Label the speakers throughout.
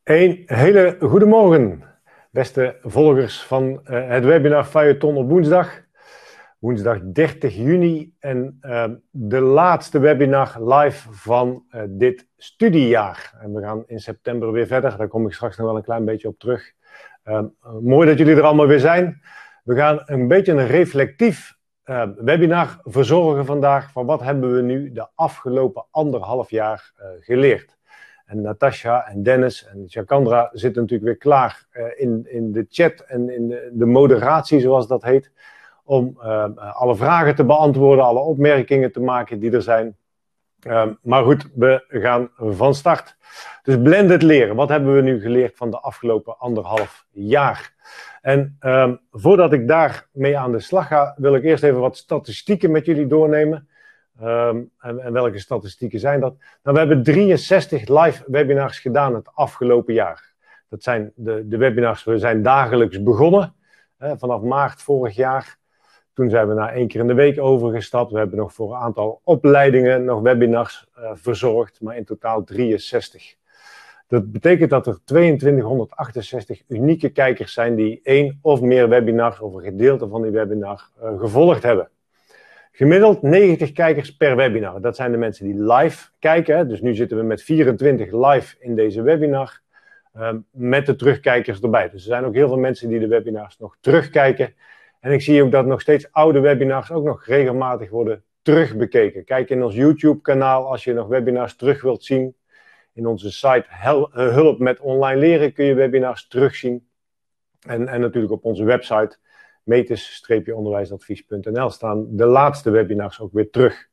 Speaker 1: Een hele goede morgen, beste volgers van het webinar Feuilleton op woensdag. Woensdag 30 juni en de laatste webinar live van dit studiejaar. En we gaan in september weer verder, daar kom ik straks nog wel een klein beetje op terug. Mooi dat jullie er allemaal weer zijn. We gaan een beetje een reflectief webinar verzorgen vandaag van wat hebben we nu de afgelopen 1,5 jaar geleerd. En Natasja en Dennis en Jacandra zitten natuurlijk weer klaar in de chat en in de moderatie, zoals dat heet. Om alle vragen te beantwoorden, alle opmerkingen te maken die er zijn. Maar goed, we gaan van start. Dus blended leren. Wat hebben we nu geleerd van de afgelopen 1,5 jaar? En voordat ik daarmee aan de slag ga, wil ik eerst even wat statistieken met jullie doornemen. En welke statistieken zijn dat? Nou, we hebben 63 live webinars gedaan het afgelopen jaar. Dat zijn de webinars, we zijn dagelijks begonnen. Vanaf maart vorig jaar. Toen zijn we naar 1 keer in de week overgestapt. We hebben nog voor een aantal opleidingen nog webinars verzorgd. Maar in totaal 63. Dat betekent dat er 2268 unieke kijkers zijn die 1 of meer webinars of een gedeelte van die webinar gevolgd hebben. Gemiddeld 90 kijkers per webinar. Dat zijn de mensen die live kijken. Dus nu zitten we met 24 live in deze webinar. Met de terugkijkers erbij. Dus er zijn ook heel veel mensen die de webinars nog terugkijken. En ik zie ook dat nog steeds oude webinars ook nog regelmatig worden terugbekeken. Kijk in ons YouTube kanaal als je nog webinars terug wilt zien. In onze site Hulp met Online Leren kun je webinars terugzien. En natuurlijk op onze website metis-onderwijsadvies.nl staan de laatste webinars ook weer terug.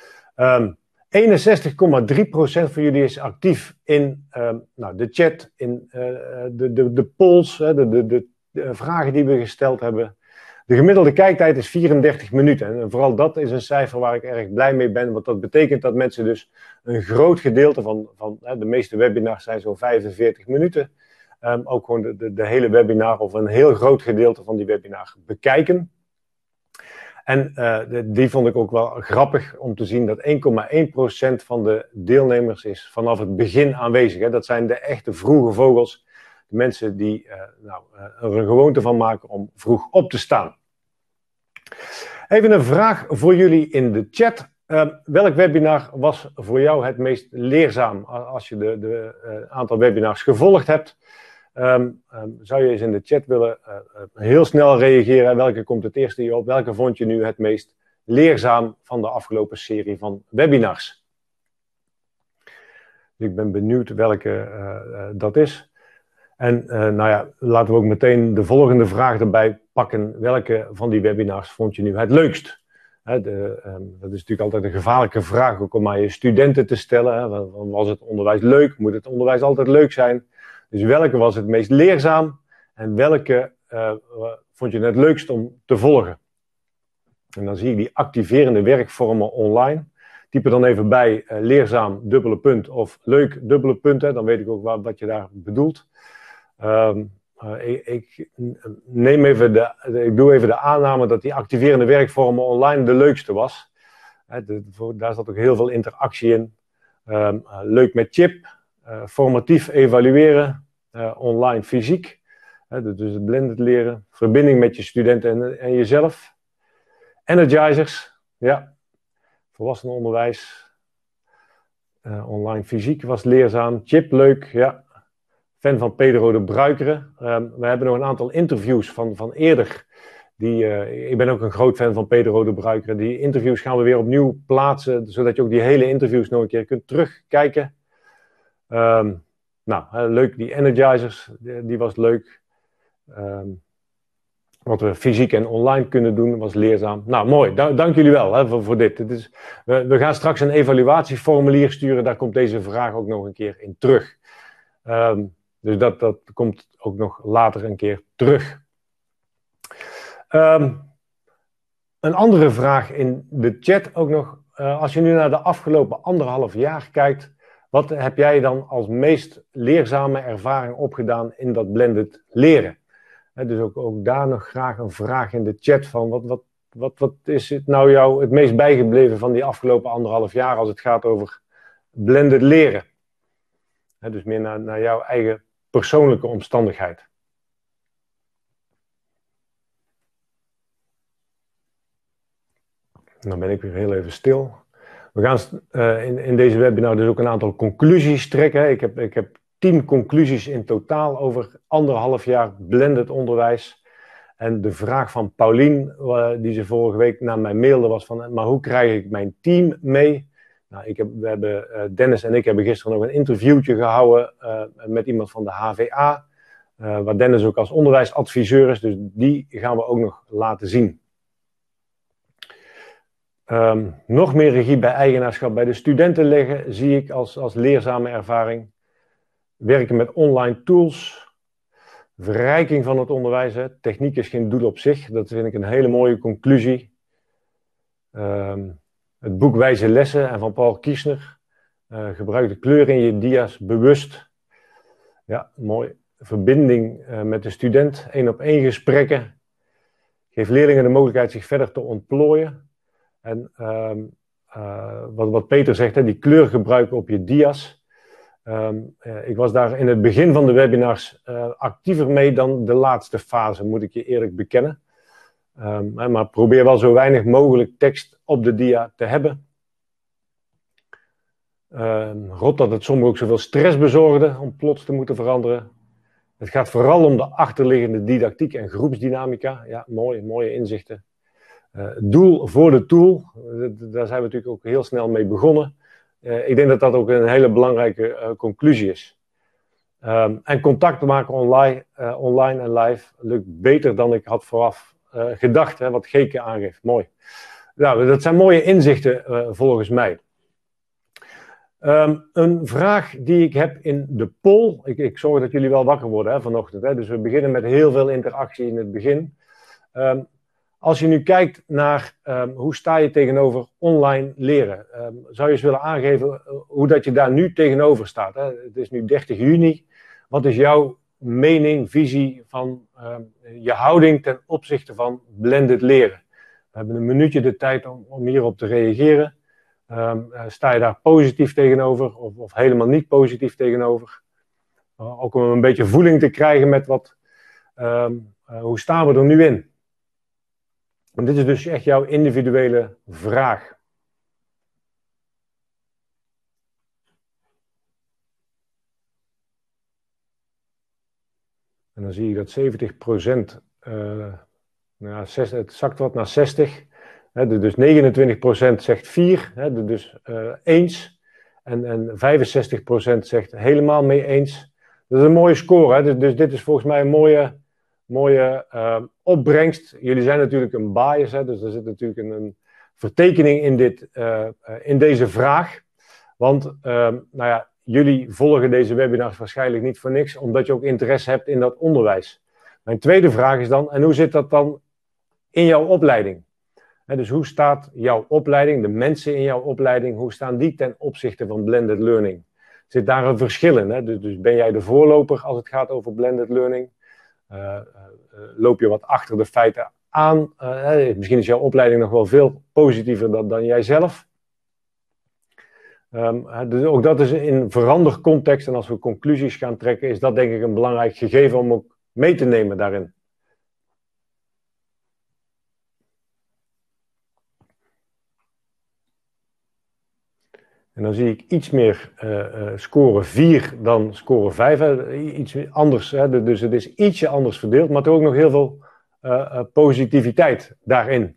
Speaker 1: 61,3% van jullie is actief in de chat, in de polls, de vragen die we gesteld hebben. De gemiddelde kijktijd is 34 minuten. En vooral dat is een cijfer waar ik erg blij mee ben. Want dat betekent dat mensen dus een groot gedeelte van de meeste webinars zijn zo'n 45 minuten. Ook gewoon de hele webinar of een heel groot gedeelte van die webinar bekijken. En die vond ik ook wel grappig om te zien dat 1,1% van de deelnemers is vanaf het begin aanwezig. Hè. Dat zijn de echte vroege vogels. De mensen die er een gewoonte van maken om vroeg op te staan. Even een vraag voor jullie in de chat. Welk webinar was voor jou het meest leerzaam? Als je de aantal webinars gevolgd hebt, zou je eens in de chat willen heel snel reageren. Welke komt het eerste hier op? Welke vond je nu het meest leerzaam van de afgelopen serie van webinars? Ik ben benieuwd welke dat is. En laten we ook meteen de volgende vraag erbij pakken. Welke van die webinars vond je nu het leukst? Dat is natuurlijk altijd een gevaarlijke vraag ook om aan je studenten te stellen. Was het onderwijs leuk? Moet het onderwijs altijd leuk zijn? Dus welke was het meest leerzaam? En welke vond je het leukst om te volgen? En dan zie ik die activerende werkvormen online. Typ er dan even bij leerzaam, dubbele punt of leuk, dubbele punt. Dan weet ik ook wat je daar bedoelt. Ik doe even de aanname dat die activerende werkvormen online de leukste was. Daar zat ook heel veel interactie in. Leuk met chip, formatief evalueren, online fysiek. Dus het blended leren, verbinding met je studenten en jezelf. Energizers, ja. Volwassenenonderwijs, online fysiek was leerzaam. Chip, leuk, ja. Fan van Pedro de Bruikere. We hebben nog een aantal interviews van eerder. Ik ben ook een groot fan van Pedro de Bruikere. Die interviews gaan we weer opnieuw plaatsen, zodat je ook die hele interviews nog een keer kunt terugkijken. Leuk, die Energizers, die was leuk. Wat we fysiek en online kunnen doen, was leerzaam. Nou, mooi. Dank jullie wel voor dit. We gaan straks een evaluatieformulier sturen. Daar komt deze vraag ook nog een keer in terug. Dus dat komt ook nog later een keer terug. Een andere vraag in de chat ook nog. Als je nu naar de afgelopen 1,5 jaar kijkt, wat heb jij dan als meest leerzame ervaring opgedaan in dat blended leren? Dus ook daar nog graag een vraag in de chat van wat is het nou jou het meest bijgebleven van die afgelopen 1,5 jaar als het gaat over blended leren? Dus meer naar jouw eigen persoonlijke omstandigheid. Dan ben ik weer heel even stil. We gaan in deze webinar dus ook een aantal conclusies trekken. Ik heb 10 conclusies in totaal over 1,5 jaar blended onderwijs. En de vraag van Paulien, die ze vorige week naar mij mailde, was van, maar hoe krijg ik mijn team mee? Nou, Dennis en ik hebben gisteren nog een interviewtje gehouden met iemand van de HVA, waar Dennis ook als onderwijsadviseur is, dus die gaan we ook nog laten zien. Nog meer regie bij eigenaarschap bij de studenten leggen, zie ik als leerzame ervaring. Werken met online tools. Verrijking van het onderwijs. Hè. Techniek is geen doel op zich. Dat vind ik een hele mooie conclusie. Het boek Wijze Lessen en van Paul Kiesner. Gebruik de kleur in je dia's bewust. Ja, mooi. Verbinding met de student. 1-op-1 gesprekken. Geef leerlingen de mogelijkheid zich verder te ontplooien. En wat Peter zegt, hè, die kleur gebruiken op je dia's. Ik was daar in het begin van de webinars actiever mee dan de laatste fase, moet ik je eerlijk bekennen. Maar probeer wel zo weinig mogelijk tekst op de dia te hebben. Rot dat het sommigen ook zoveel stress bezorgde om plots te moeten veranderen. Het gaat vooral om de achterliggende didactiek en groepsdynamica. Ja, mooie inzichten. Doel voor de tool, daar zijn we natuurlijk ook heel snel mee begonnen. Ik denk dat dat ook een hele belangrijke conclusie is. En contact maken online en live lukt beter dan ik had vooraf gedacht, hè, wat Geke aangeeft. Mooi. Nou, dat zijn mooie inzichten volgens mij. Een vraag die ik heb in de poll. Ik zorg dat jullie wel wakker worden vanochtend. Hè, dus we beginnen met heel veel interactie in het begin. Als je nu kijkt naar hoe sta je tegenover online leren, zou je eens willen aangeven hoe dat je daar nu tegenover staat. Hè? Het is nu 30 juni. Wat is jouw mening, visie van je houding ten opzichte van blended leren? We hebben een minuutje de tijd om hierop te reageren. Sta je daar positief tegenover of helemaal niet positief tegenover? Ook om een beetje voeling te krijgen met hoe staan we er nu in? En dit is dus echt jouw individuele vraag. En dan zie je dat 70%, het zakt wat naar 60%. Dus 29% zegt 4, dus eens. En 65% zegt helemaal mee eens. Dat is een mooie score. Hè? Dus dit is volgens mij een mooie opbrengst. Jullie zijn natuurlijk een bias, hè? Dus er zit natuurlijk een vertekening in deze vraag. Want jullie volgen deze webinars waarschijnlijk niet voor niks, omdat je ook interesse hebt in dat onderwijs. Mijn tweede vraag is dan, en hoe zit dat dan in jouw opleiding? Dus hoe staat jouw opleiding, de mensen in jouw opleiding, hoe staan die ten opzichte van blended learning? Zit daar een verschil in? Hè? Dus ben jij de voorloper als het gaat over blended learning? Loop je wat achter de feiten aan? Misschien is jouw opleiding nog wel veel positiever dan jij zelf. Dus ook dat is in verandercontext en als we conclusies gaan trekken, is dat denk ik een belangrijk gegeven om ook mee te nemen daarin. En dan zie ik iets meer score 4 dan score 5. Iets anders, dus het is ietsje anders verdeeld, maar toch ook nog heel veel positiviteit daarin.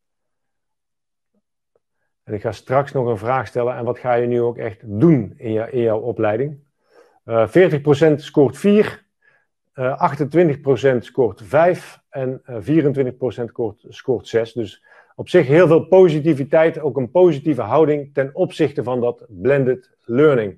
Speaker 1: En ik ga straks nog een vraag stellen. En wat ga je nu ook echt doen in jouw opleiding? 40% scoort 4, 28% scoort 5 en 24% scoort 6. Dus op zich heel veel positiviteit, ook een positieve houding ten opzichte van dat blended learning.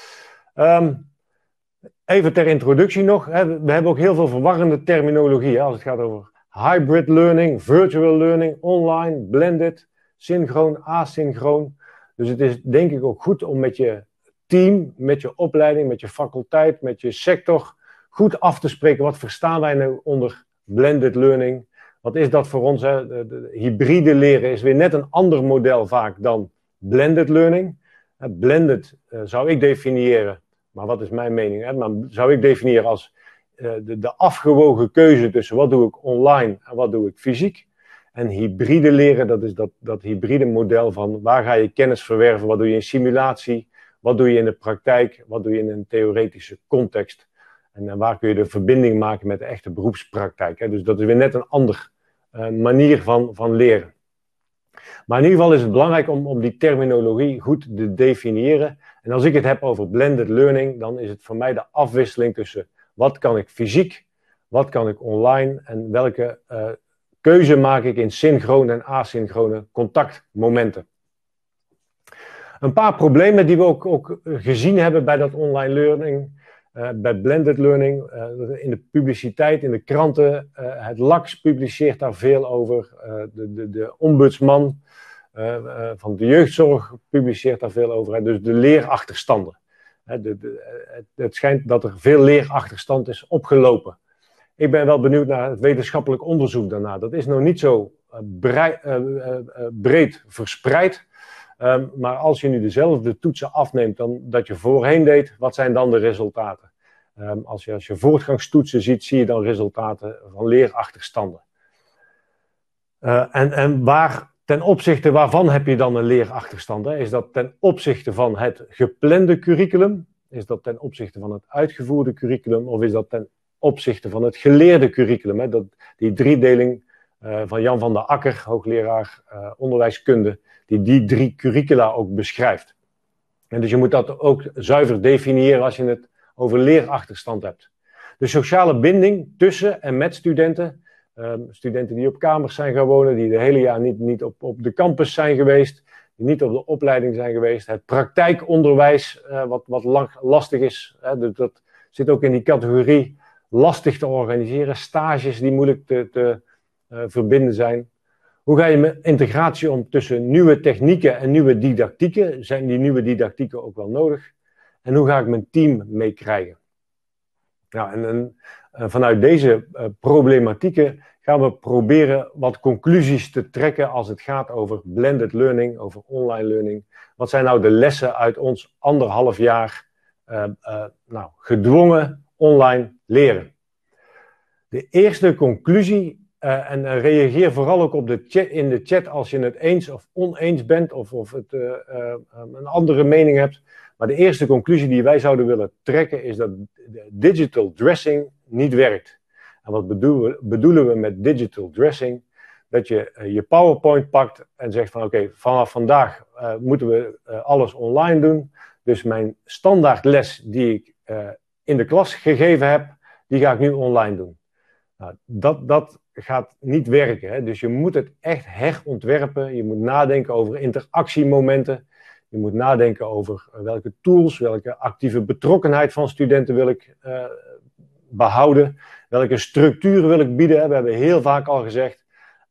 Speaker 1: Even ter introductie nog. We hebben ook heel veel verwarrende terminologie als het gaat over hybrid learning, virtual learning, online, blended, synchroon, asynchroon. Dus het is denk ik ook goed om met je team, met je opleiding, met je faculteit, met je sector goed af te spreken. Wat verstaan wij nou onder blended learning? Wat is dat voor ons? De hybride leren is weer net een ander model vaak dan blended learning. Blended zou ik definiëren, maar wat is mijn mening? Hè? Maar zou ik definiëren als de afgewogen keuze tussen wat doe ik online en wat doe ik fysiek. En hybride leren, dat is dat hybride model van waar ga je kennis verwerven, wat doe je in simulatie, wat doe je in de praktijk, wat doe je in een theoretische context. En waar kun je de verbinding maken met de echte beroepspraktijk. Hè? Dus dat is weer net een andere manier van leren. Maar in ieder geval is het belangrijk om die terminologie goed te definiëren. En als ik het heb over blended learning, dan is het voor mij de afwisseling tussen wat kan ik fysiek, wat kan ik online en welke keuze maak ik in synchrone en asynchrone contactmomenten. Een paar problemen die we ook gezien hebben bij dat online learning, bij blended learning, in de publiciteit, in de kranten. Het LAX publiceert daar veel over. De ombudsman van de jeugdzorg publiceert daar veel over. Dus de leerachterstanden. Het schijnt dat er veel leerachterstand is opgelopen. Ik ben wel benieuwd naar het wetenschappelijk onderzoek daarna. Dat is nog niet zo breed verspreid. Maar als je nu dezelfde toetsen afneemt dan dat je voorheen deed, wat zijn dan de resultaten? Als je voortgangstoetsen ziet, zie je dan resultaten van leerachterstanden. En ten opzichte waarvan heb je dan een leerachterstand? Hè? Is dat ten opzichte van het geplande curriculum? Is dat ten opzichte van het uitgevoerde curriculum? Of is dat ten opzichte van het geleerde curriculum? Hè? Die driedeling van Jan van der Akker, hoogleraar onderwijskunde, die 3 curricula ook beschrijft. En dus je moet dat ook zuiver definiëren als je het over leerachterstand hebt. De sociale binding tussen en met studenten. Studenten die op kamers zijn gaan wonen, die de hele jaar niet op de campus zijn geweest, die niet op de opleiding zijn geweest. Het praktijkonderwijs, wat lastig is. Dat zit ook in die categorie lastig te organiseren. Stages die moeilijk te verbinden zijn. Hoe ga je met integratie om tussen nieuwe technieken en nieuwe didactieken? Zijn die nieuwe didactieken ook wel nodig? En hoe ga ik mijn team meekrijgen? Nou, en vanuit deze problematieken gaan we proberen wat conclusies te trekken als het gaat over blended learning, over online learning. Wat zijn nou de lessen uit ons 1,5 jaar gedwongen online leren? De eerste conclusie, en reageer vooral ook op in de chat als je het eens of oneens bent of een andere mening hebt. Maar de eerste conclusie die wij zouden willen trekken is dat digital dressing niet werkt. En wat bedoelen we met digital dressing? Dat je je PowerPoint pakt en zegt van oké, vanaf vandaag moeten we alles online doen. Dus mijn standaard les die ik in de klas gegeven heb, die ga ik nu online doen. Nou, dat gaat niet werken. Hè? Dus je moet het echt herontwerpen. Je moet nadenken over interactiemomenten. Je moet nadenken over welke tools, welke actieve betrokkenheid van studenten wil ik behouden. Welke structuur wil ik bieden. We hebben heel vaak al gezegd.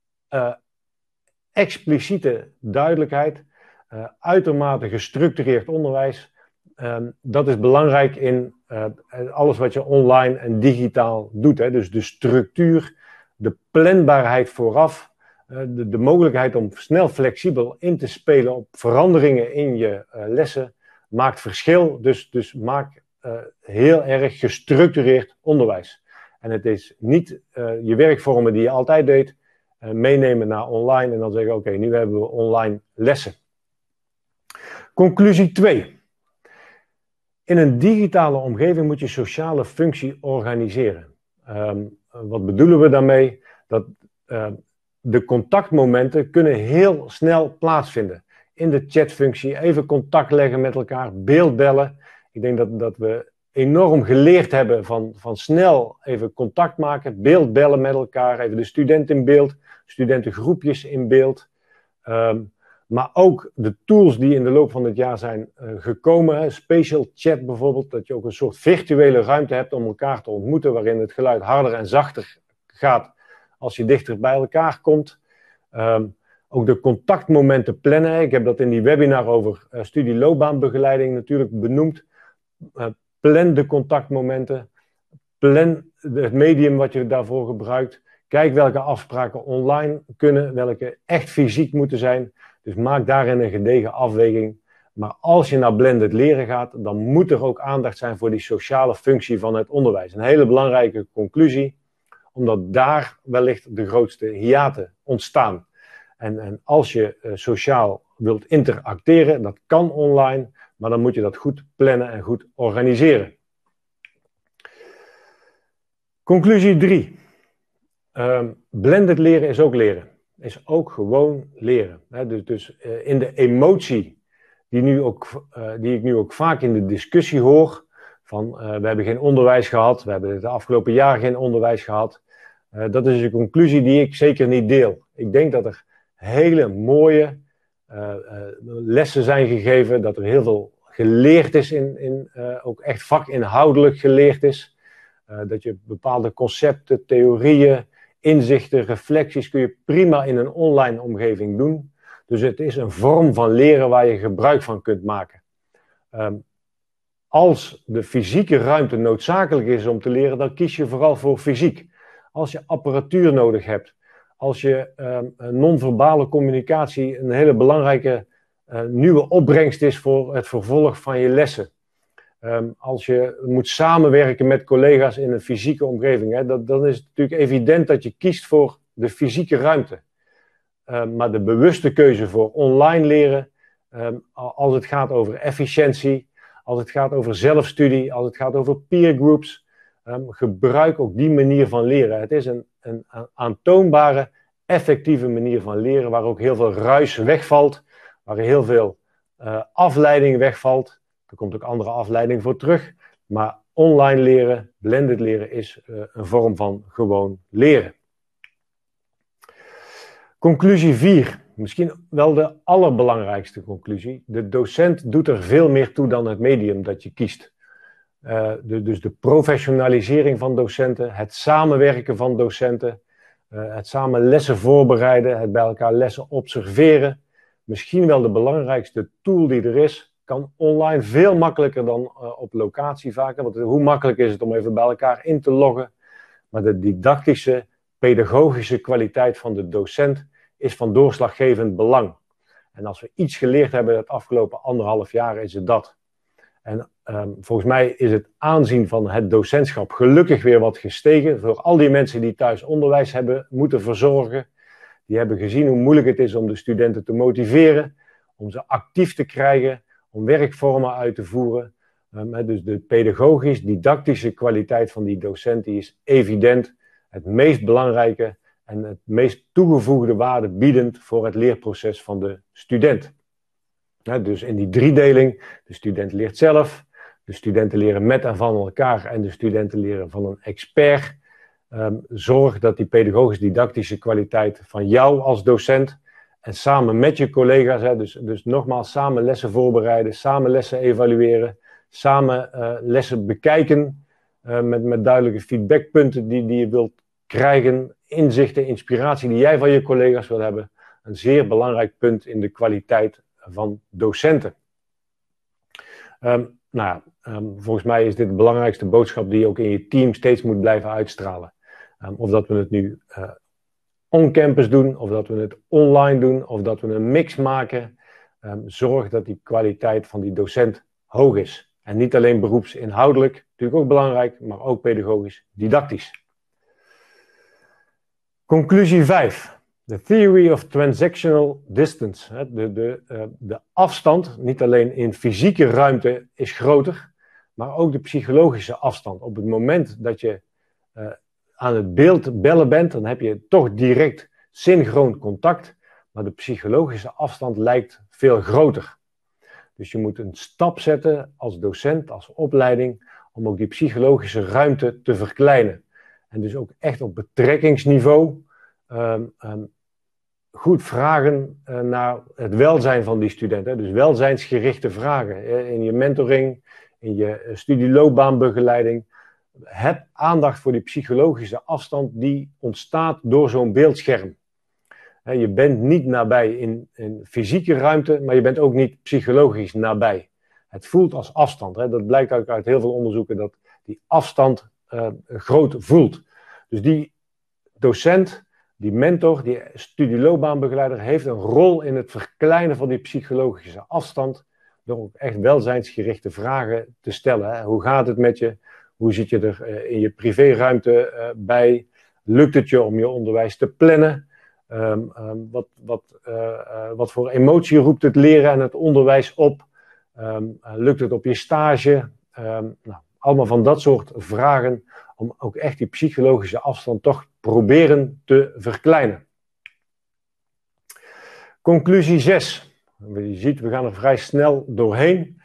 Speaker 1: Expliciete duidelijkheid. Uitermate gestructureerd onderwijs. Dat is belangrijk in alles wat je online en digitaal doet. Hè? Dus de structuur, de planbaarheid vooraf. De mogelijkheid om snel flexibel in te spelen op veranderingen in je lessen maakt verschil. Dus maak heel erg gestructureerd onderwijs. En het is niet je werkvormen die je altijd deed, meenemen naar online en dan zeggen oké, nu hebben we online lessen. Conclusie 2. In een digitale omgeving moet je sociale functie organiseren. Wat bedoelen we daarmee? Dat de contactmomenten kunnen heel snel plaatsvinden. In de chatfunctie, even contact leggen met elkaar, beeldbellen. Ik denk dat we enorm geleerd hebben van snel even contact maken, beeldbellen met elkaar, even de student in beeld, studentengroepjes in beeld. Maar ook de tools die in de loop van het jaar zijn gekomen, Spatial Chat bijvoorbeeld, dat je ook een soort virtuele ruimte hebt om elkaar te ontmoeten, waarin het geluid harder en zachter gaat als je dichter bij elkaar komt. Ook de contactmomenten plannen. Ik heb dat in die webinar over studieloopbaanbegeleiding natuurlijk benoemd. Plan de contactmomenten. Plan het medium wat je daarvoor gebruikt. Kijk welke afspraken online kunnen, welke echt fysiek moeten zijn. Dus maak daarin een gedegen afweging. Maar als je naar blended leren gaat, dan moet er ook aandacht zijn voor die sociale functie van het onderwijs. Een hele belangrijke conclusie, omdat daar wellicht de grootste hiaten ontstaan. En als je sociaal wilt interacteren, dat kan online, maar dan moet je dat goed plannen en goed organiseren. Conclusie 3. Blended leren is ook leren. Is ook gewoon leren. Dus in de emotie die ik nu ook vaak in de discussie hoor, van we hebben geen onderwijs gehad, we hebben de afgelopen jaren geen onderwijs gehad. Dat is een conclusie die ik zeker niet deel. Ik denk dat er hele mooie lessen zijn gegeven, dat er heel veel geleerd is, ook echt vakinhoudelijk geleerd is. Dat je bepaalde concepten, theorieën, inzichten, reflecties kun je prima in een online omgeving doen. Dus het is een vorm van leren waar je gebruik van kunt maken. Als de fysieke ruimte noodzakelijk is om te leren, dan kies je vooral voor fysiek. Als je apparatuur nodig hebt, als je non-verbale communicatie een hele belangrijke nieuwe opbrengst is voor het vervolg van je lessen. Als je moet samenwerken met collega's in een fysieke omgeving, dan is het natuurlijk evident dat je kiest voor de fysieke ruimte. Maar de bewuste keuze voor online leren, als het gaat over efficiëntie, als het gaat over zelfstudie, als het gaat over peer groups, gebruik ook die manier van leren. Het is een aantoonbare, effectieve manier van leren, waar ook heel veel ruis wegvalt, waar heel veel afleiding wegvalt. Er komt ook andere afleiding voor terug. Maar online leren, blended leren, is een vorm van gewoon leren. Conclusie 4. Misschien wel de allerbelangrijkste conclusie. De docent doet er veel meer toe dan het medium dat je kiest. Dus de professionalisering van docenten, het samenwerken van docenten, het samen lessen voorbereiden, het bij elkaar lessen observeren. Misschien wel de belangrijkste tool die er is, kan online veel makkelijker dan op locatie vaker. Want hoe makkelijk is het om even bij elkaar in te loggen. Maar de didactische, pedagogische kwaliteit van de docent is van doorslaggevend belang. En als we iets geleerd hebben het afgelopen 1,5 jaar, is het dat. En volgens mij is het aanzien van het docentschap gelukkig weer wat gestegen. Voor al die mensen die thuis onderwijs hebben moeten verzorgen. Die hebben gezien hoe moeilijk het is om de studenten te motiveren. Om ze actief te krijgen. Om werkvormen uit te voeren. Dus de pedagogisch-didactische kwaliteit van die docent die is evident het meest belangrijke en het meest toegevoegde waarde biedend voor het leerproces van de student. Dus in die driedeling, de student leert zelf, de studenten leren met en van elkaar en de studenten leren van een expert. Zorg dat die pedagogisch-didactische kwaliteit van jou als docent en samen met je collega's, dus nogmaals samen lessen voorbereiden, samen lessen evalueren, samen lessen bekijken met duidelijke feedbackpunten die je wilt krijgen, inzichten, inspiratie die jij van je collega's wil hebben. Een zeer belangrijk punt in de kwaliteit van docenten. Volgens mij is dit de belangrijkste boodschap die je ook in je team steeds moet blijven uitstralen. Of dat we het nu on-campus doen, of dat we het online doen, of dat we een mix maken. Zorg dat die kwaliteit van die docent hoog is. En niet alleen beroepsinhoudelijk, natuurlijk ook belangrijk, maar ook pedagogisch didactisch. Conclusie 5. The theory of transactional distance. De afstand, niet alleen in fysieke ruimte, is groter, maar ook de psychologische afstand. Op het moment dat je aan het beeld bellen bent, dan heb je toch direct synchroon contact, maar de psychologische afstand lijkt veel groter. Dus je moet een stap zetten als docent, als opleiding, om ook die psychologische ruimte te verkleinen. En dus ook echt op betrekkingsniveau goed vragen naar het welzijn van die studenten. Dus welzijnsgerichte vragen in je mentoring, in je studieloopbaanbegeleiding. Heb aandacht voor die psychologische afstand die ontstaat door zo'n beeldscherm. Je bent niet nabij in fysieke ruimte, maar je bent ook niet psychologisch nabij. Het voelt als afstand. Dat blijkt ook uit heel veel onderzoeken dat die afstand groot voelt. Dus die docent, die mentor, die studieloopbaanbegeleider heeft een rol in het verkleinen van die psychologische afstand. door ook echt welzijnsgerichte vragen te stellen. Hè. Hoe gaat het met je? Hoe zit je er in je privéruimte bij? Lukt het je om je onderwijs te plannen? Wat voor emotie roept het leren en het onderwijs op? Lukt het op je stage? Allemaal van dat soort vragen om ook echt die psychologische afstand toch proberen te verkleinen. Conclusie 6. Je ziet, we gaan er vrij snel doorheen.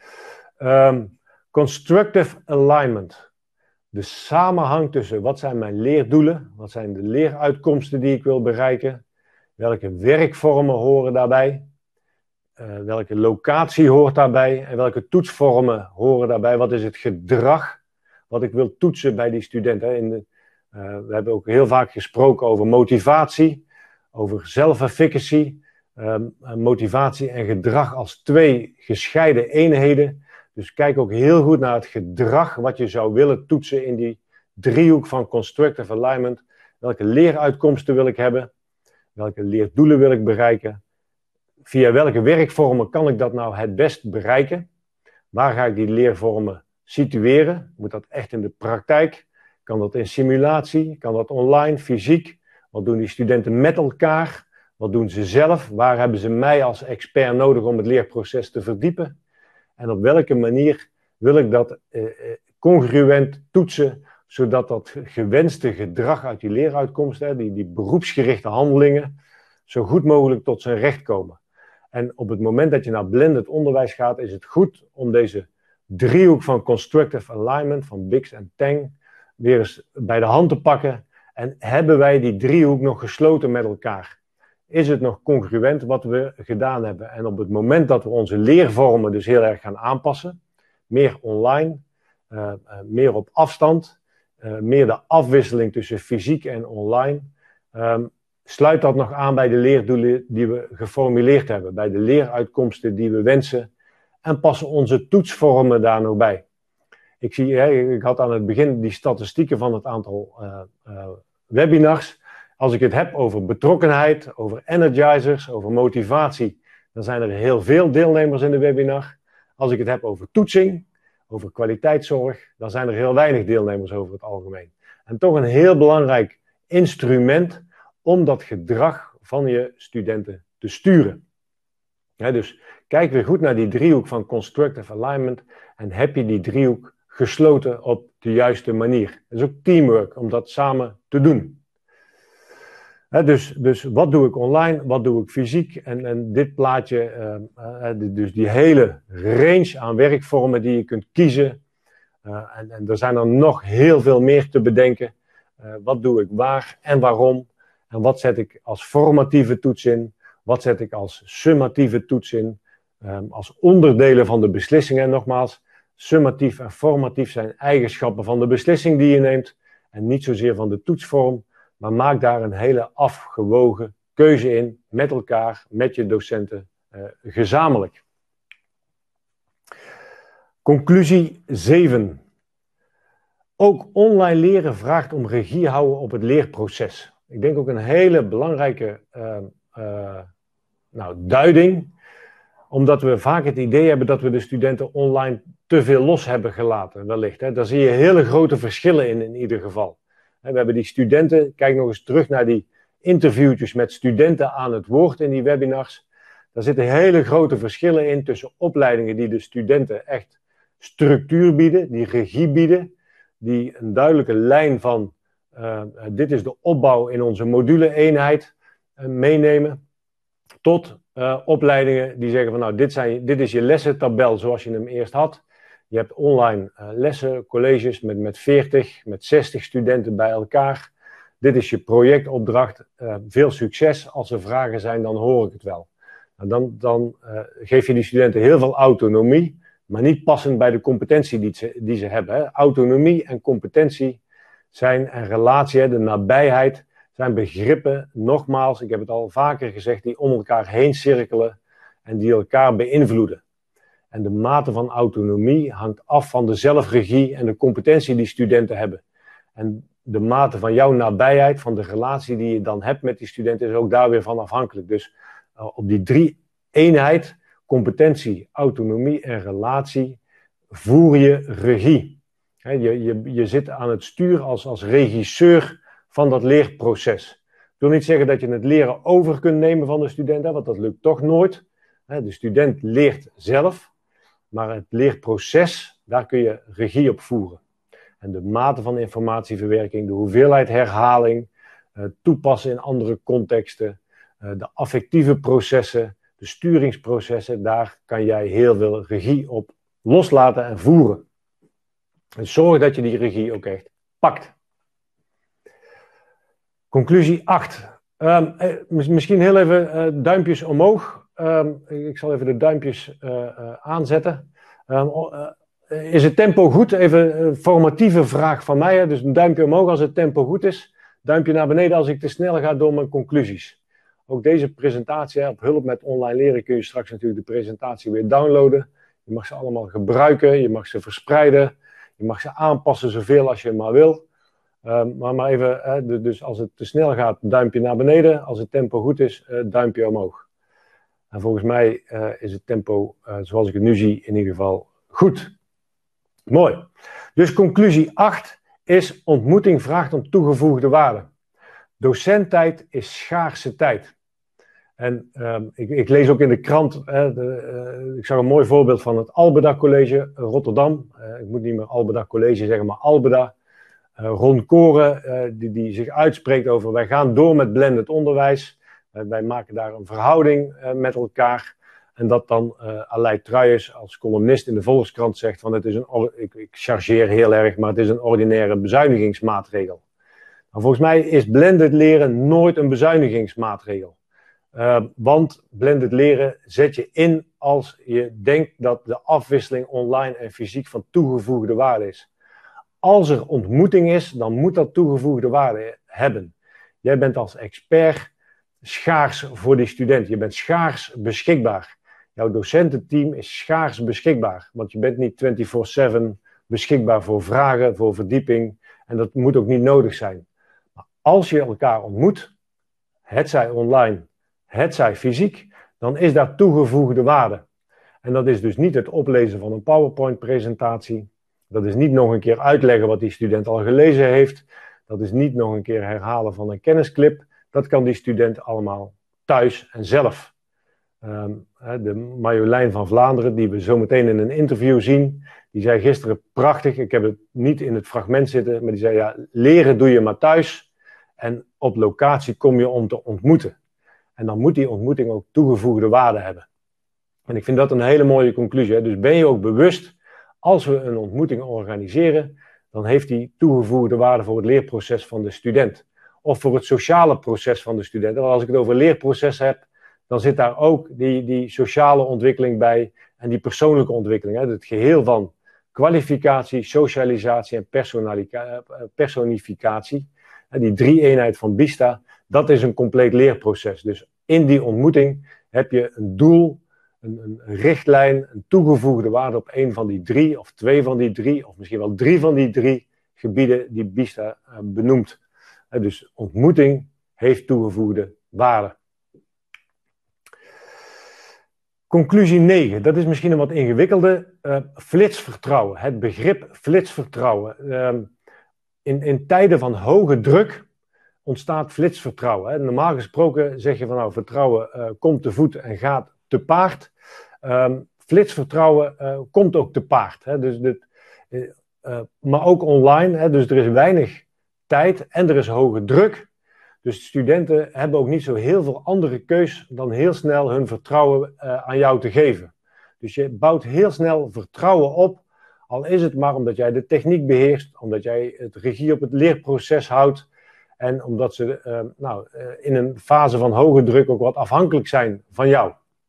Speaker 1: Constructive alignment. De samenhang tussen wat zijn mijn leerdoelen, wat zijn de leeruitkomsten die ik wil bereiken, welke werkvormen horen daarbij, welke locatie hoort daarbij en welke toetsvormen horen daarbij, wat is het gedrag wat ik wil toetsen bij die studenten. We hebben ook heel vaak gesproken over motivatie, over self-efficacy, motivatie en gedrag als twee gescheiden eenheden. Dus kijk ook heel goed naar het gedrag wat je zou willen toetsen in die driehoek van constructive alignment. Welke leeruitkomsten wil ik hebben? Welke leerdoelen wil ik bereiken? Via welke werkvormen kan ik dat nou het best bereiken? Waar ga ik die leervormen situeren? Moet dat echt in de praktijk? Kan dat in simulatie? Kan dat online, fysiek? Wat doen die studenten met elkaar? Wat doen ze zelf? Waar hebben ze mij als expert nodig om het leerproces te verdiepen? En op welke manier wil ik dat congruent toetsen, zodat dat gewenste gedrag uit die leeruitkomsten, die beroepsgerichte handelingen, zo goed mogelijk tot zijn recht komen. En op het moment dat je naar blended onderwijs gaat, is het goed om deze driehoek van constructive alignment, van Biggs en Tang, weer eens bij de hand te pakken. En hebben wij die driehoek nog gesloten met elkaar? Is het nog congruent wat we gedaan hebben? En op het moment dat we onze leervormen dus heel erg gaan aanpassen, meer online, meer op afstand, meer de afwisseling tussen fysiek en online, sluit dat nog aan bij de leerdoelen die we geformuleerd hebben, bij de leeruitkomsten die we wensen en passen onze toetsvormen daar nog bij. Ik had aan het begin die statistieken van het aantal webinars. Als ik het heb over betrokkenheid, over energizers, over motivatie, dan zijn er heel veel deelnemers in de webinar. Als ik het heb over toetsing, over kwaliteitszorg, dan zijn er heel weinig deelnemers over het algemeen. En toch een heel belangrijk instrument om dat gedrag van je studenten te sturen. Dus kijk weer goed naar die driehoek van constructive alignment en heb je die driehoek gesloten op de juiste manier. Het is ook teamwork om dat samen te doen. Dus wat doe ik online, wat doe ik fysiek? En dit plaatje, dus die hele range aan werkvormen die je kunt kiezen. En er zijn er nog heel veel meer te bedenken. Wat doe ik waar en waarom? En wat zet ik als formatieve toets in? Wat zet ik als summatieve toets in? Als onderdelen van de beslissing. En nogmaals, summatief en formatief zijn eigenschappen van de beslissing die je neemt. En niet zozeer van de toetsvorm. Maar maak daar een hele afgewogen keuze in, met elkaar, met je docenten, gezamenlijk. Conclusie 7. Ook online leren vraagt om regie houden op het leerproces. Ik denk ook een hele belangrijke duiding, omdat we vaak het idee hebben dat we de studenten online te veel los hebben gelaten, wellicht. Hè. Daar zie je hele grote verschillen in ieder geval. We hebben die studenten, kijk nog eens terug naar die interviewtjes met studenten aan het woord in die webinars. Daar zitten hele grote verschillen in tussen opleidingen die de studenten echt structuur bieden, die regie bieden, die een duidelijke lijn van dit is de opbouw in onze module-eenheid meenemen, tot opleidingen die zeggen van nou dit is je lessentabel zoals je hem eerst had. Je hebt online lessen, colleges met 40, met 60 studenten bij elkaar. Dit is je projectopdracht. Veel succes. Als er vragen zijn, dan hoor ik het wel. Nou, dan geef je die studenten heel veel autonomie, maar niet passend bij de competentie die ze hebben. Hè. Autonomie en competentie zijn en relatie, de nabijheid, zijn begrippen, nogmaals, ik heb het al vaker gezegd, die om elkaar heen cirkelen en die elkaar beïnvloeden. En de mate van autonomie hangt af van de zelfregie en de competentie die studenten hebben. En de mate van jouw nabijheid, van de relatie die je dan hebt met die studenten, is ook daar weer van afhankelijk. Dus op die drie eenheid competentie, autonomie en relatie voer je regie. Je zit aan het stuur als regisseur van dat leerproces. Ik wil niet zeggen dat je het leren over kunt nemen van de student, want dat lukt toch nooit. De student leert zelf, maar het leerproces, daar kun je regie op voeren. En de mate van informatieverwerking, de hoeveelheid herhaling, toepassen in andere contexten, de affectieve processen, de sturingsprocessen, daar kan jij heel veel regie op loslaten en voeren. En zorg dat je die regie ook echt pakt. Conclusie 8. Misschien heel even duimpjes omhoog. Ik zal even de duimpjes aanzetten. Is het tempo goed? Even een formatieve vraag van mij. Dus een duimpje omhoog als het tempo goed is. Duimpje naar beneden als ik te snel ga door mijn conclusies. Ook deze presentatie, op hulp met online leren, kun je straks natuurlijk de presentatie weer downloaden. Je mag ze allemaal gebruiken, je mag ze verspreiden, je mag ze aanpassen zoveel als je maar wil. Maar even, dus als het te snel gaat, duimpje naar beneden. Als het tempo goed is, duimpje omhoog. En volgens mij is het tempo, zoals ik het nu zie, in ieder geval goed. Mooi. Dus conclusie 8 is: ontmoeting vraagt om toegevoegde waarde. Docenttijd is schaarse tijd. En ik lees ook in de krant, ik zag een mooi voorbeeld van het Albeda College Rotterdam. Ik moet niet meer Albeda College zeggen, maar Albeda. Ron Koren, die zich uitspreekt over: wij gaan door met blended onderwijs. Wij maken daar een verhouding met elkaar. En dat dan Aleid Truijens als columnist in de Volkskrant zegt van: het is ik chargeer heel erg, maar het is een ordinaire bezuinigingsmaatregel. Maar volgens mij is blended leren nooit een bezuinigingsmaatregel. Want blended leren zet je in als je denkt dat de afwisseling online en fysiek van toegevoegde waarde is. Als er ontmoeting is, dan moet dat toegevoegde waarde hebben. Jij bent als expert schaars voor die student. Je bent schaars beschikbaar. Jouw docententeam is schaars beschikbaar. Want je bent niet 24/7 beschikbaar voor vragen, voor verdieping. En dat moet ook niet nodig zijn. Maar als je elkaar ontmoet, hetzij online, hetzij fysiek, dan is daar toegevoegde waarde. En dat is dus niet het oplezen van een PowerPoint-presentatie. Dat is niet nog een keer uitleggen wat die student al gelezen heeft. Dat is niet nog een keer herhalen van een kennisclip. Dat kan die student allemaal thuis en zelf. De Marjolein van Vlaanderen, die we zo meteen in een interview zien, die zei gisteren prachtig, ik heb het niet in het fragment zitten, maar die zei: ja, leren doe je maar thuis en op locatie kom je om te ontmoeten. En dan moet die ontmoeting ook toegevoegde waarde hebben. En ik vind dat een hele mooie conclusie. Dus ben je ook bewust, als we een ontmoeting organiseren, dan heeft die toegevoegde waarde voor het leerproces van de student. Of voor het sociale proces van de student. Want als ik het over leerproces heb, dan zit daar ook die sociale ontwikkeling bij en die persoonlijke ontwikkeling. Het geheel van kwalificatie, socialisatie en personificatie. Die drie-eenheid van BISTA, dat is een compleet leerproces. Dus in die ontmoeting heb je een doel, een richtlijn, een toegevoegde waarde op een van die drie, of twee van die drie, of misschien wel drie van die drie gebieden die BISTA benoemt. Dus ontmoeting heeft toegevoegde waarde. Conclusie 9, dat is misschien een wat ingewikkelde. Flitsvertrouwen, het begrip flitsvertrouwen. In tijden van hoge druk ontstaat flitsvertrouwen. Normaal gesproken zeg je van nou, vertrouwen komt te voet en gaat te paard. Flitsvertrouwen komt ook te paard. Maar ook online, dus er is weinig tijd en er is hoge druk. Dus studenten hebben ook niet zo heel veel andere keus dan heel snel hun vertrouwen aan jou te geven. Dus je bouwt heel snel vertrouwen op, al is het maar omdat jij de techniek beheerst, omdat jij het regie op het leerproces houdt en omdat ze in een fase van hoge druk ook wat afhankelijk zijn van jou.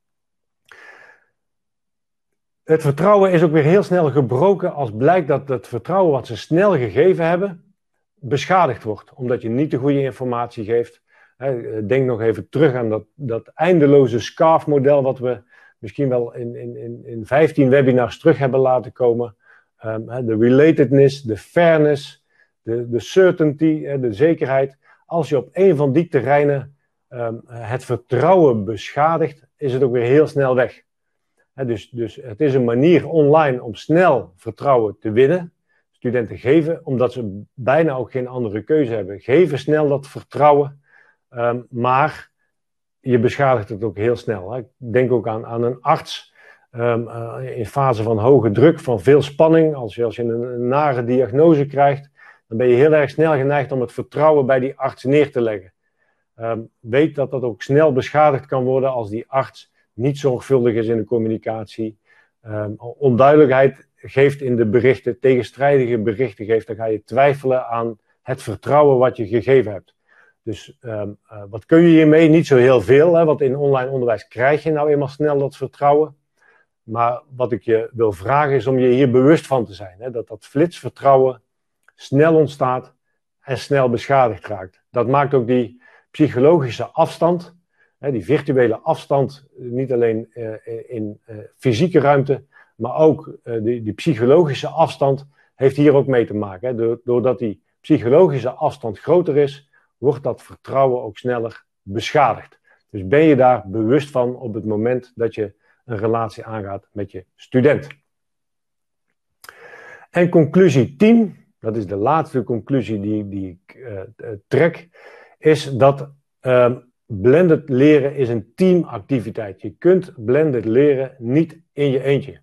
Speaker 1: Het vertrouwen is ook weer heel snel gebroken als blijkt dat het vertrouwen wat ze snel gegeven hebben beschadigd wordt, omdat je niet de goede informatie geeft. Denk nog even terug aan dat eindeloze SCARF-model wat we misschien wel in 15 webinars terug hebben laten komen. De relatedness, de fairness, de certainty, de zekerheid. Als je op een van die terreinen het vertrouwen beschadigt, is het ook weer heel snel weg. Dus het is een manier online om snel vertrouwen te winnen. Studenten geven, omdat ze bijna ook geen andere keuze hebben, geven snel dat vertrouwen. Maar je beschadigt het ook heel snel. Hè. Denk ook aan een arts in fase van hoge druk, van veel spanning. Als je een nare diagnose krijgt, dan ben je heel erg snel geneigd om het vertrouwen bij die arts neer te leggen. Weet dat dat ook snel beschadigd kan worden als die arts niet zorgvuldig is in de communicatie. Onduidelijkheid geeft in de berichten, tegenstrijdige berichten geeft, dan ga je twijfelen aan het vertrouwen wat je gegeven hebt. Dus wat kun je hiermee? Niet zo heel veel, hè, want in online onderwijs krijg je nou eenmaal snel dat vertrouwen. Maar wat ik je wil vragen is om je hier bewust van te zijn. Hè, dat flitsvertrouwen snel ontstaat en snel beschadigd raakt. Dat maakt ook die psychologische afstand, hè, die virtuele afstand, niet alleen in fysieke ruimte, maar ook die psychologische afstand heeft hier ook mee te maken. Hè. Doordat die psychologische afstand groter is, wordt dat vertrouwen ook sneller beschadigd. Dus ben je daar bewust van op het moment dat je een relatie aangaat met je student. En conclusie 10, dat is de laatste conclusie die ik trek, is dat blended leren is een teamactiviteit. Je kunt blended leren niet in je eentje.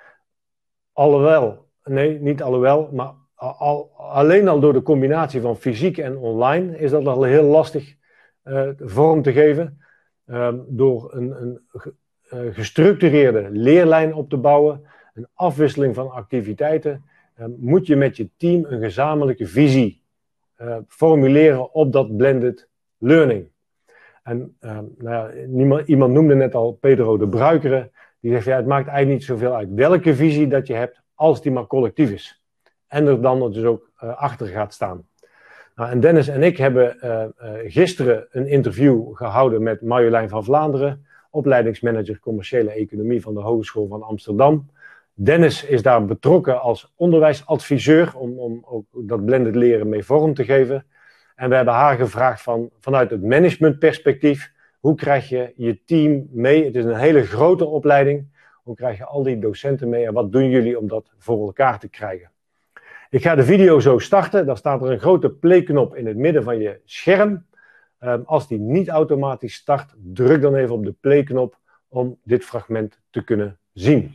Speaker 1: Maar alleen al door de combinatie van fysiek en online is dat al heel lastig vorm te geven. Door een gestructureerde leerlijn op te bouwen, een afwisseling van activiteiten, moet je met je team een gezamenlijke visie formuleren op dat blended learning. En iemand noemde net al Pedro de Bruikere, die zegt, ja, het maakt eigenlijk niet zoveel uit welke visie dat je hebt, als die maar collectief is. En er dan dus ook achter gaat staan. Nou, en Dennis en ik hebben gisteren een interview gehouden met Marjolein van Vlaanderen, opleidingsmanager commerciële economie van de Hogeschool van Amsterdam. Dennis is daar betrokken als onderwijsadviseur om ook dat blended leren mee vorm te geven. En we hebben haar gevraagd vanuit het managementperspectief, hoe krijg je je team mee? Het is een hele grote opleiding. Hoe krijg je al die docenten mee en wat doen jullie om dat voor elkaar te krijgen? Ik ga de video zo starten. Dan staat er een grote playknop in het midden van je scherm. Als die niet automatisch start, druk dan even op de playknop om dit fragment te kunnen zien.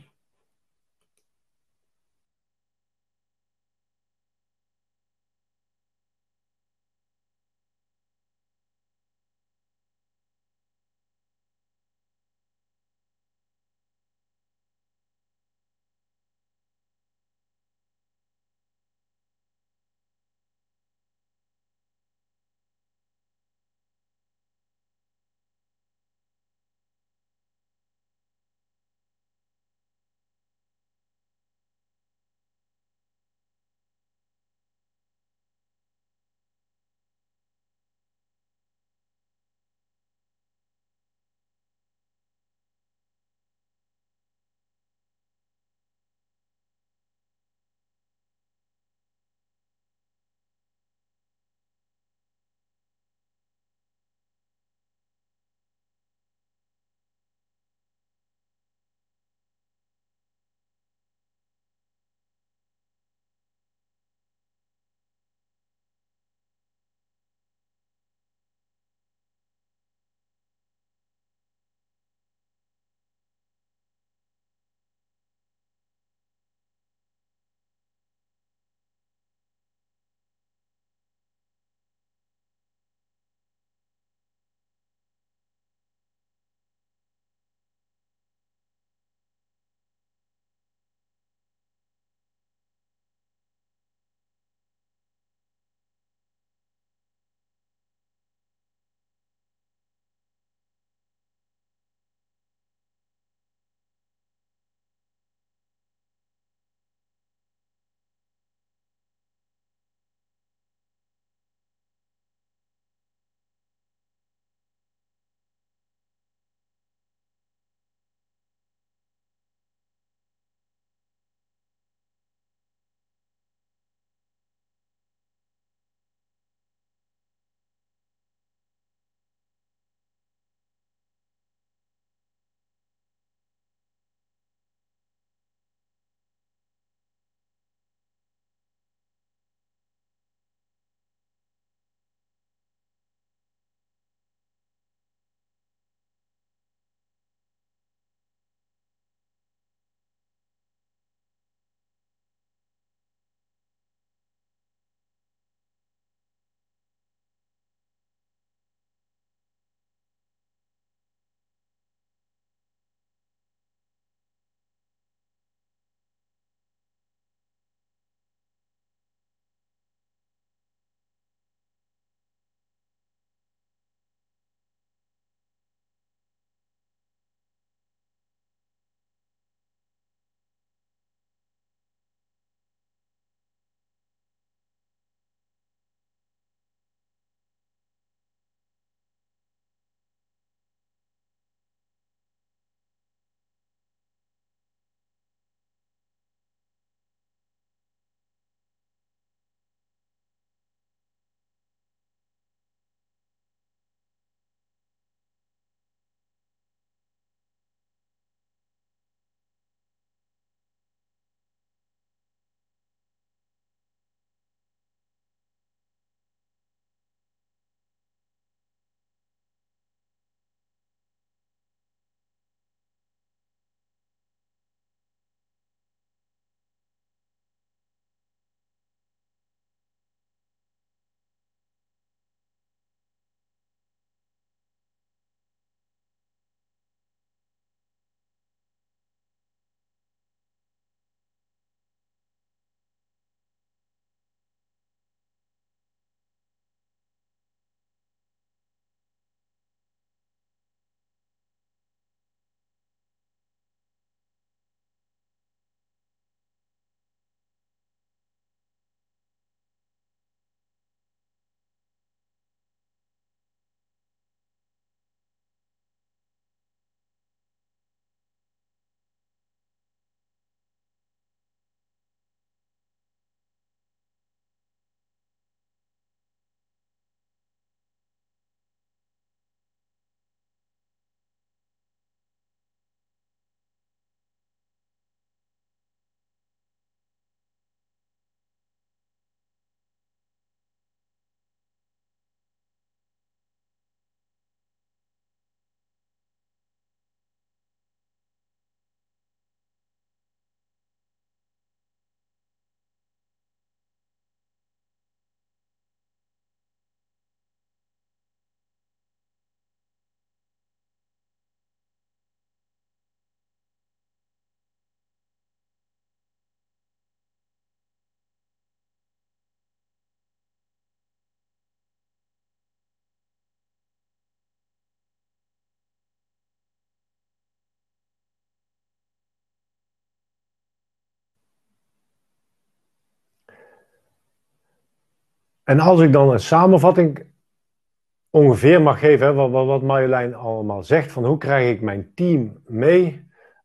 Speaker 1: En als ik dan een samenvatting ongeveer mag geven, hè, wat Marjolein allemaal zegt, van hoe krijg ik mijn team mee?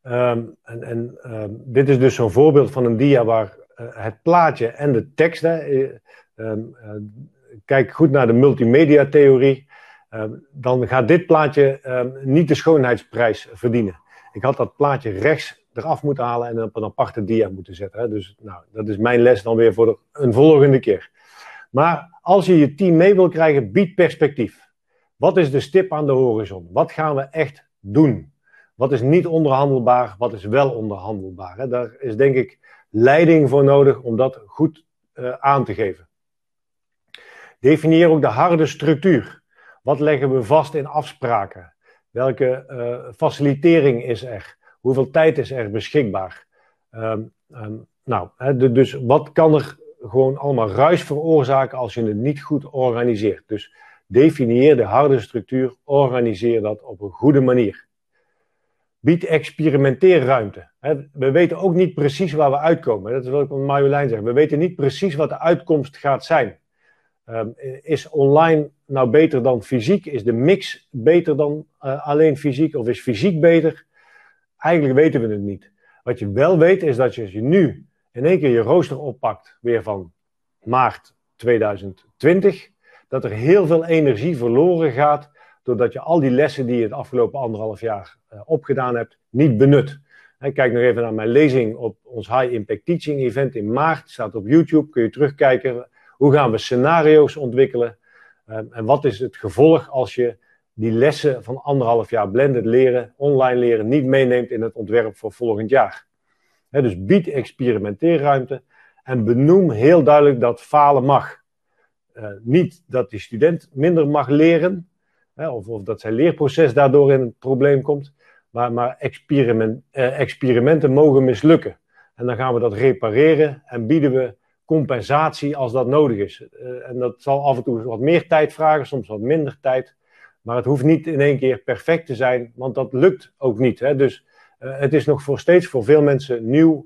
Speaker 1: Dit is dus zo'n voorbeeld van een dia waar het plaatje en de tekst, hè, kijk goed naar de multimedia-theorie, dan gaat dit plaatje niet de schoonheidsprijs verdienen. Ik had dat plaatje rechts eraf moeten halen en op een aparte dia moeten zetten. Hè. Dus nou, dat is mijn les dan weer voor een volgende keer. Maar als je je team mee wil krijgen, bied perspectief. Wat is de stip aan de horizon? Wat gaan we echt doen? Wat is niet onderhandelbaar? Wat is wel onderhandelbaar? Hè? Daar is denk ik leiding voor nodig om dat goed aan te geven. Definieer ook de harde structuur. Wat leggen we vast in afspraken? Welke facilitering is er? Hoeveel tijd is er beschikbaar? Dus wat kan er gewoon allemaal ruis veroorzaken als je het niet goed organiseert? Dus definieer de harde structuur, organiseer dat op een goede manier. Bied experimenteerruimte. We weten ook niet precies waar we uitkomen. Dat is wat ik met Marjolein zeg. We weten niet precies wat de uitkomst gaat zijn. Is online nou beter dan fysiek? Is de mix beter dan alleen fysiek? Of is fysiek beter? Eigenlijk weten we het niet. Wat je wel weet is dat als je nu in één keer je rooster oppakt, weer van maart 2020, dat er heel veel energie verloren gaat, doordat je al die lessen die je het afgelopen 1,5 jaar opgedaan hebt, niet benut. Kijk nog even naar mijn lezing op ons High Impact Teaching Event in maart. Staat op YouTube, kun je terugkijken. Hoe gaan we scenario's ontwikkelen? En wat is het gevolg als je die lessen van 1,5 jaar blended leren, online leren, niet meeneemt in het ontwerp voor volgend jaar? Dus bied experimenteerruimte en benoem heel duidelijk dat falen mag. Niet dat die student minder mag leren, of dat zijn leerproces daardoor in het probleem komt, maar experimenten mogen mislukken. En dan gaan we dat repareren en bieden we compensatie als dat nodig is. En dat zal af en toe wat meer tijd vragen, soms wat minder tijd. Maar het hoeft niet in één keer perfect te zijn, want dat lukt ook niet. Hè? Dus het is nog steeds voor veel mensen nieuw.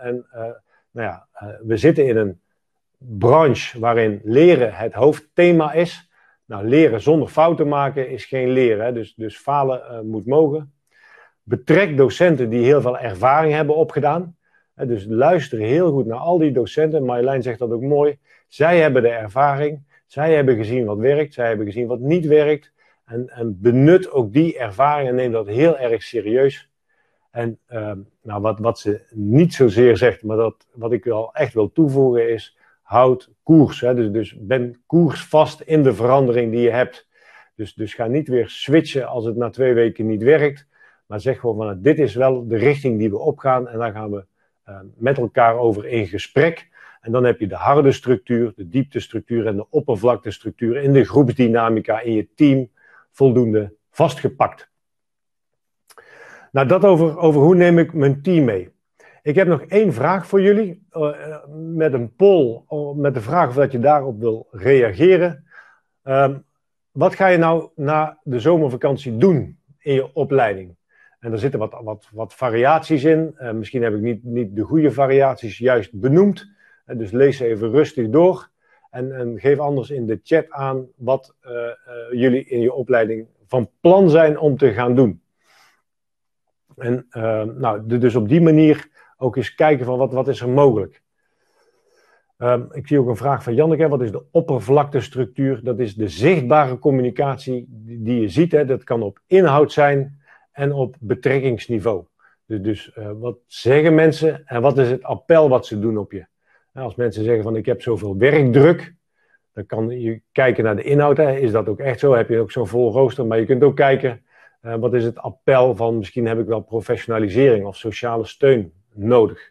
Speaker 1: We zitten in een branche waarin leren het hoofdthema is. Nou, leren zonder fouten maken is geen leren. Hè? Dus falen moet mogen. Betrek docenten die heel veel ervaring hebben opgedaan. Dus luister heel goed naar al die docenten. Marjolein zegt dat ook mooi. Zij hebben de ervaring. Zij hebben gezien wat werkt. Zij hebben gezien wat niet werkt. En benut ook die ervaring en neem dat heel erg serieus. En wat ze niet zozeer zegt, maar wat ik wel echt wil toevoegen is, houd koers. Hè? Dus ben koersvast in de verandering die je hebt. Dus ga niet weer switchen als het na 2 weken niet werkt. Maar zeg gewoon van dit is wel de richting die we opgaan. En daar gaan we met elkaar over in gesprek. En dan heb je de harde structuur, de dieptestructuur en de oppervlaktestructuur in de groepsdynamica in je team voldoende vastgepakt. Nou, dat over hoe neem ik mijn team mee. Ik heb nog 1 vraag voor jullie, met een poll, met de vraag of dat je daarop wil reageren. Wat ga je nou na de zomervakantie doen in je opleiding? En er zitten wat variaties in. Misschien heb ik niet de goede variaties juist benoemd. Dus lees ze even rustig door. En geef anders in de chat aan wat jullie in je opleiding van plan zijn om te gaan doen. En dus op die manier ook eens kijken van wat is er mogelijk. Ik zie ook een vraag van Janneke. Wat is de oppervlaktestructuur? Dat is de zichtbare communicatie die je ziet. Hè. Dat kan op inhoud zijn en op betrekkingsniveau. Dus wat zeggen mensen en wat is het appel wat ze doen op je? Als mensen zeggen van ik heb zoveel werkdruk, dan kan je kijken naar de inhoud. Hè. Is dat ook echt zo? Heb je ook zo'n vol rooster? Maar je kunt ook kijken, wat is het appel van misschien heb ik wel professionalisering of sociale steun nodig.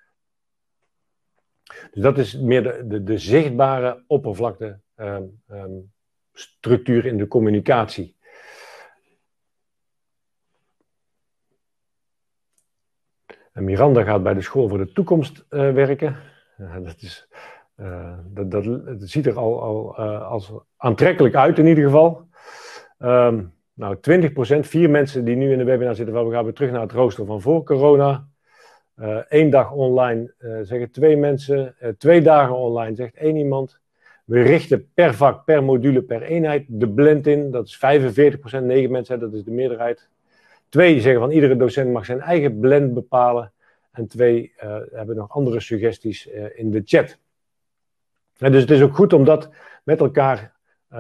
Speaker 1: Dus dat is meer de zichtbare oppervlakte structuur in de communicatie. En Miranda gaat bij de School voor de Toekomst werken. Dat ziet er al als aantrekkelijk uit in ieder geval. 20%, 4 mensen die nu in de webinar zitten, we gaan weer terug naar het rooster van voor corona. 1 dag online zeggen 2 mensen, 2 dagen online zegt 1 iemand. We richten per vak, per module, per eenheid de blend in. Dat is 45%, 9 mensen, dat is de meerderheid. 2 zeggen van iedere docent mag zijn eigen blend bepalen. En 2 hebben nog andere suggesties in de chat. En dus het is ook goed om dat met elkaar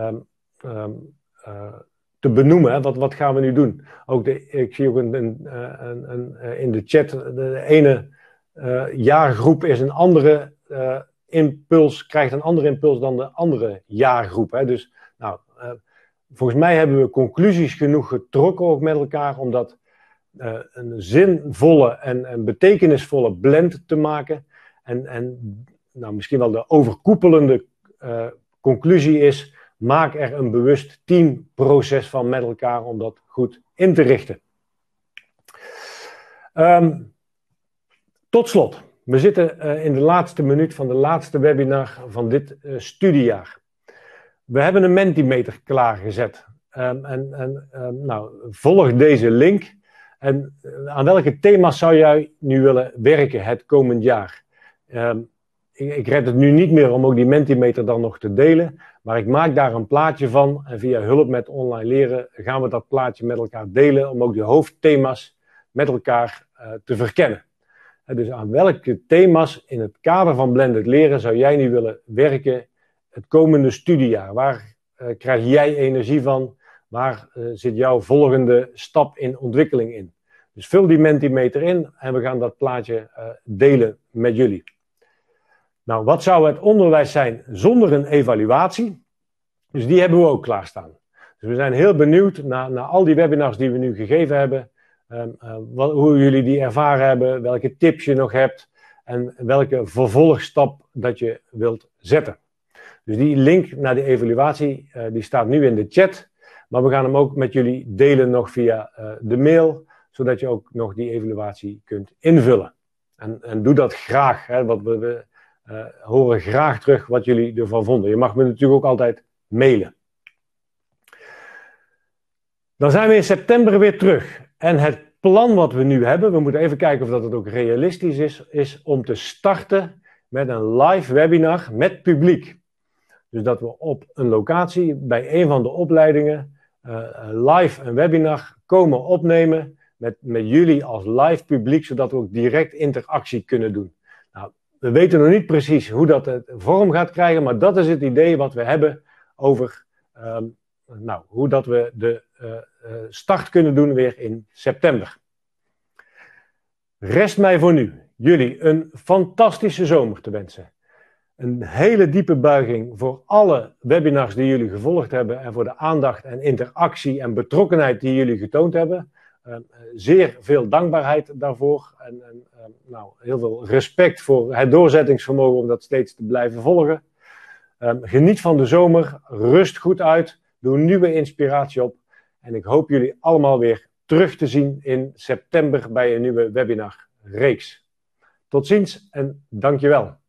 Speaker 1: te benoemen. Hè. Wat gaan we nu doen? Ook ik zie ook in de chat, de ene jaargroep is een andere impuls, krijgt een andere impuls dan de andere jaargroep. Hè. Dus nou, volgens mij hebben we conclusies genoeg getrokken ook met elkaar om dat een zinvolle en betekenisvolle blend te maken. En nou, misschien wel de overkoepelende conclusie is: maak er een bewust teamproces van met elkaar om dat goed in te richten. Tot slot, we zitten in de laatste minuut van de laatste webinar van dit studiejaar. We hebben een Mentimeter klaargezet. Nou, volg deze link. En aan welke thema's zou jij nu willen werken het komend jaar? Ik red het nu niet meer om ook die Mentimeter dan nog te delen. Maar ik maak daar een plaatje van. En via hulp met online leren gaan we dat plaatje met elkaar delen. Om ook de hoofdthema's met elkaar te verkennen. Dus aan welke thema's in het kader van blended leren zou jij nu willen werken het komende studiejaar? Waar krijg jij energie van? Waar zit jouw volgende stap in ontwikkeling in? Dus vul die Mentimeter in en we gaan dat plaatje delen met jullie. Nou, wat zou het onderwijs zijn zonder een evaluatie? Dus die hebben we ook klaarstaan. Dus we zijn heel benieuwd naar al die webinars die we nu gegeven hebben. Hoe jullie die ervaren hebben, welke tips je nog hebt en welke vervolgstap dat je wilt zetten. Dus die link naar de evaluatie die staat nu in de chat. Maar we gaan hem ook met jullie delen nog via de mail, zodat je ook nog die evaluatie kunt invullen. En doe dat graag, hè, want we horen graag terug wat jullie ervan vonden. Je mag me natuurlijk ook altijd mailen. Dan zijn we in september weer terug. En het plan wat we nu hebben, we moeten even kijken of dat het ook realistisch is om te starten met een live webinar met publiek. Dus dat we op een locatie bij een van de opleidingen live een webinar komen opnemen met jullie als live publiek, zodat we ook direct interactie kunnen doen. Nou, we weten nog niet precies hoe dat vorm gaat krijgen, maar dat is het idee wat we hebben over hoe dat we de start kunnen doen weer in september. Rest mij voor nu jullie een fantastische zomer te wensen. Een hele diepe buiging voor alle webinars die jullie gevolgd hebben en voor de aandacht en interactie en betrokkenheid die jullie getoond hebben. Zeer veel dankbaarheid daarvoor en heel veel respect voor het doorzettingsvermogen om dat steeds te blijven volgen. Geniet van de zomer, rust goed uit, doe nieuwe inspiratie op en ik hoop jullie allemaal weer terug te zien in september bij een nieuwe webinarreeks. Tot ziens en dankjewel.